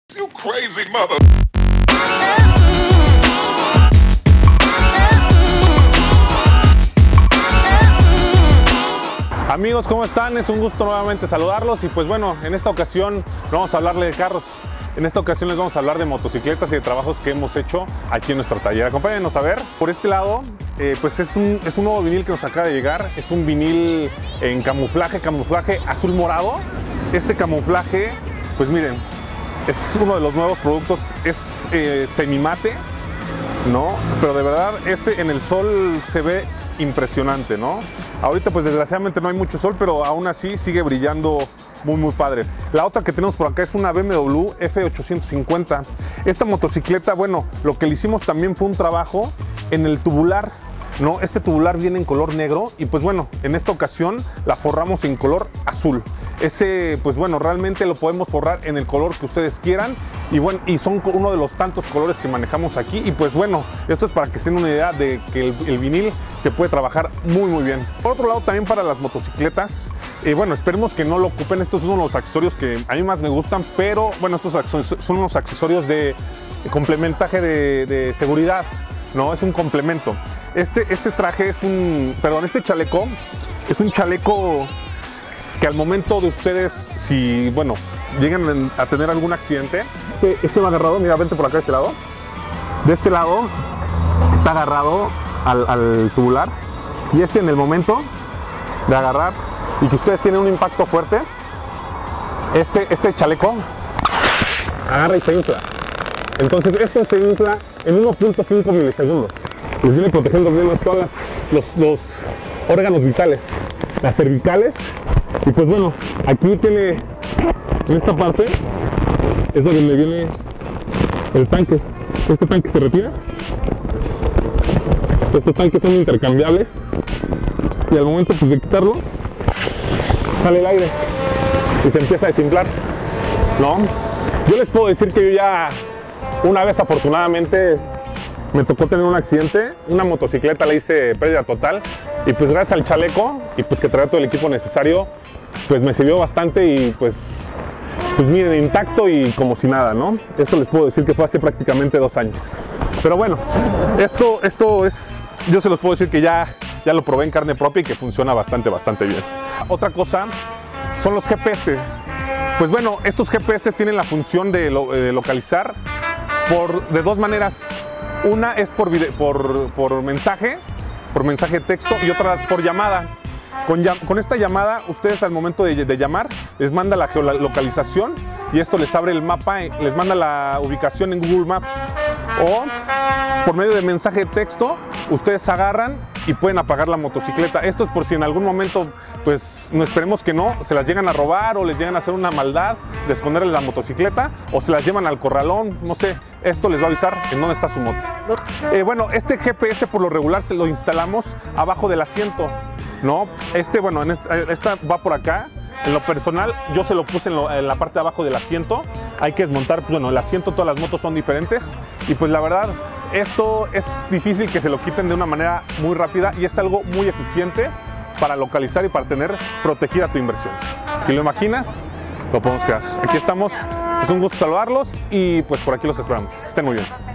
You crazy mother. Amigos, ¿cómo están? Es un gusto nuevamente saludarlos y pues bueno, en esta ocasión no vamos a hablarle de carros. En esta ocasión les vamos a hablar de motocicletas y de trabajos que hemos hecho aquí en nuestro taller. Acompáñenos a ver. Por este lado, pues es un nuevo vinil que nos acaba de llegar. Es un vinil en camuflaje azul morado. Este camuflaje, pues miren, es uno de los nuevos productos. Es semimate, ¿no? Pero de verdad, este en el sol se ve impresionante, ¿no? Ahorita pues desgraciadamente no hay mucho sol, pero aún así sigue brillando muy padre. La otra que tenemos por acá es una BMW F850. Esta motocicleta, bueno, lo que le hicimos también fue un trabajo en el tubular, ¿no? Este tubular viene en color negro y pues bueno, en esta ocasión la forramos en color azul. Ese, pues bueno, realmente lo podemos forrar en el color que ustedes quieran y bueno, y son uno de los tantos colores que manejamos aquí y pues bueno, esto es para que se den una idea de que el vinil se puede trabajar muy bien. Por otro lado, también para las motocicletas, bueno, esperemos que no lo ocupen. Estos son uno de los accesorios que a mí más me gustan, pero bueno, estos son unos accesorios de complementaje de seguridad, ¿no? Es un complemento. Este traje es este chaleco es un chaleco que al momento de ustedes, si, bueno, llegan a tener algún accidente, este va agarrado, mira, vente por acá de este lado. De este lado está agarrado al tubular y en el momento de agarrar y que ustedes tienen un impacto fuerte, este chaleco agarra y se infla. Entonces esto se infla en 1.5 milisegundos. Les viene protegiendo bien todos los órganos vitales, las cervicales. Y pues bueno, aquí tiene, en esta parte, es donde le viene el tanque. Este tanque se retira. Estos tanques son intercambiables. Y al momento pues, de quitarlo, sale el aire y se empieza a desinflar, ¿no? Yo les puedo decir que yo ya una vez afortunadamente me tocó tener un accidente, una motocicleta le hice pérdida total y pues gracias al chaleco y pues que traía todo el equipo necesario, pues me sirvió bastante y pues miren, intacto y como si nada, ¿no? Esto les puedo decir que fue hace prácticamente 2 años. Pero bueno, esto es, yo se los puedo decir que ya lo probé en carne propia y que funciona bastante bien. Otra cosa son los GPS. Pues bueno, estos GPS tienen la función de localizar de 2 maneras. Una es por mensaje de texto y otra es por llamada. Con esta llamada, ustedes al momento de llamar, les manda la geolocalización y esto les abre el mapa, les manda la ubicación en Google Maps. O por medio de mensaje de texto, ustedes agarran y pueden apagar la motocicleta. Esto es por si en algún momento, pues no esperemos que no, se las llegan a robar o les llegan a hacer una maldad de esconderles la motocicleta o se las llevan al corralón, no sé. Esto les va a avisar en dónde está su moto. Bueno, este GPS por lo regular se lo instalamos abajo del asiento, ¿no? Bueno, esta va por acá. En lo personal, yo se lo puse en la parte de abajo del asiento. Hay que desmontar, pues, bueno, el asiento, todas las motos son diferentes. Y pues la verdad, esto es difícil que se lo quiten de una manera muy rápida y es algo muy eficiente para localizar y para tener protegida tu inversión. Si lo imaginas, lo podemos crear. Aquí estamos. Es un gusto saludarlos y pues por aquí los esperamos. Que estén muy bien.